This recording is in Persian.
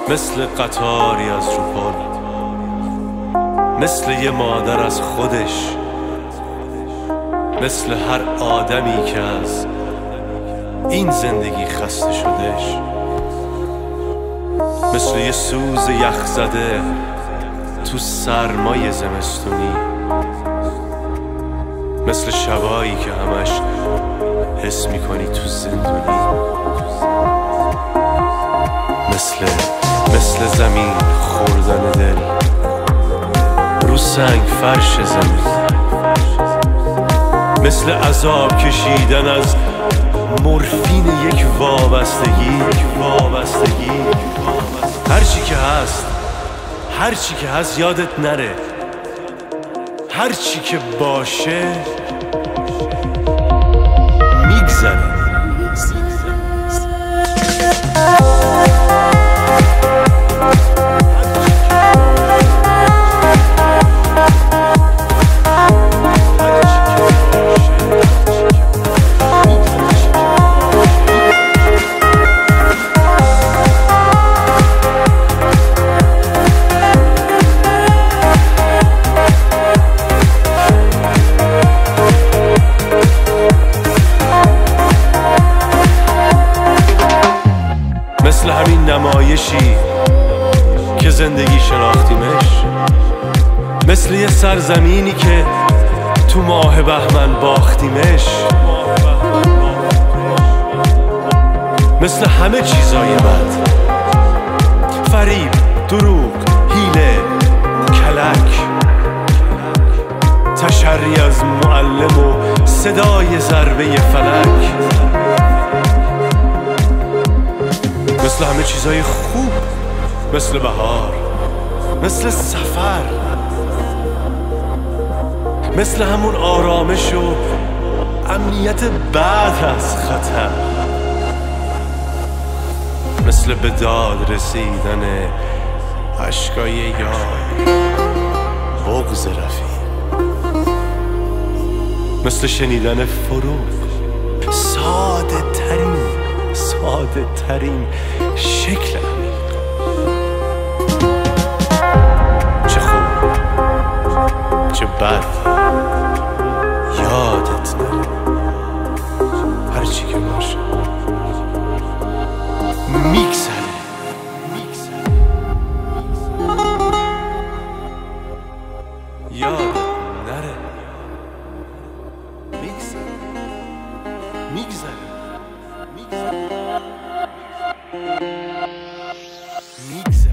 مثل قطاری از رو پل، مثل یه مادر از خودش، مثل هر آدمی که از این زندگی خسته شدش، مثل یه سوز یخ زده تو سرمای زمستونی، مثل شبایی که همش حس میکنی تو زندونی، مثل زمین خوردن دل رو سنگ فرش زمین، مثل عذاب کشیدن از مورفین یک وابستگی. هرچی که هست یادت نره، هرچی که باشه میگذره. مثل همین نمایشی که زندگی شناختیمش، مثل یه سرزمینی که تو ماه بهمن باختیمش، مثل همه چیزای بد، فریب، دروغ، حیله، کلک، تشری از معلم و صدای ضربه فلک، مثل همه چیزای خوب، مثل بهار، مثل سفر، مثل همون آرامش و امنیت بعد از خطر، مثل به داد رسیدن اشکای یار، بغض رفیق، مثل شنیدن فروغ، ساده ترین شکل عمیق. چه خوب چه بد یادت نره، هرچی که باشه میگذره. یادت نره میگذره.